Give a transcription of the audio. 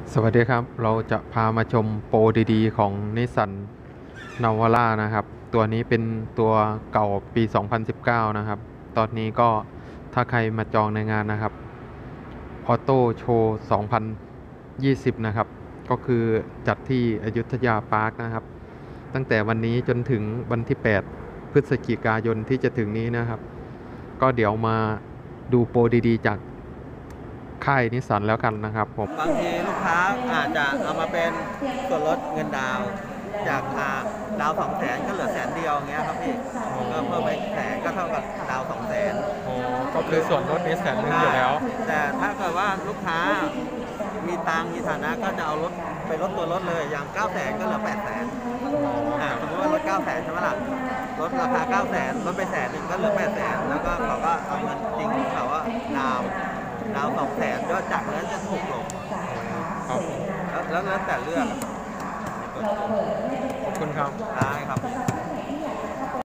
สวัสดีครับ เราจะพามาชมโปรดีๆของนิสสันนาวาร่านะครับ ตัวนี้เป็นตัวเก่าปี 2019 นะครับ ตอนนี้ก็ถ้าใครมาจองในงานนะครับออโต้โชว์ 2020 นะครับ ก็คือจัดที่อยุธยาพาร์คนะครับ ตั้งแต่วันนี้จนถึงวันที่ 8 พฤศจิกายนที่จะถึงนี้นะครับ ก็เดี๋ยวมาดูโปรดีๆจากค่ายนิสสันแล้วกันนะครับผมบางทีลูกค้าอาจจะเอามาเป็นส่วนลดเงินดาวน์จากดาว200,000ก็เหลือ100,000อย่างเงี้ยครับพี่ก็เพิ่มไป100,000ก็เท่ากับดาว200,000 โอ้ก็คือส่วนลดนี้100,000อยู่แล้วแต่ถ้าเกิดว่าลูกค้ามีตังค์มีฐานะก็จะเอารถไปลดตัวรถเลยอย่าง900,000ก็เหลือ800,000สมมติว่ารถ900,000ใช่ไหมล่ะลดราคา900,000ลดไป100,000ก็เหลือ800,000แล้วก็เขาก็เอาเงินจริงของเขาว่าดาว200,000ก็จากนั้นจะถูกลงครับแล้วแต่เลือกขอบคุณครับได้ครับ